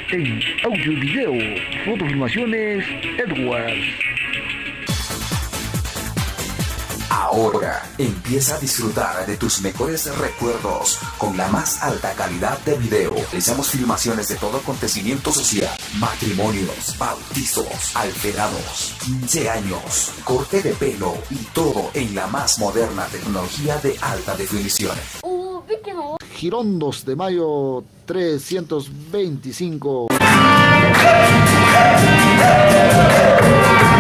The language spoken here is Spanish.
En audio y video, fotofilmaciones Edwards. Ahora empieza a disfrutar de tus mejores recuerdos con la más alta calidad de video. Realizamos filmaciones de todo acontecimiento social, matrimonios, bautizos, alterados, 15 años, corte de pelo y todo en la más moderna tecnología de alta definición. Girón 2 de mayo 325.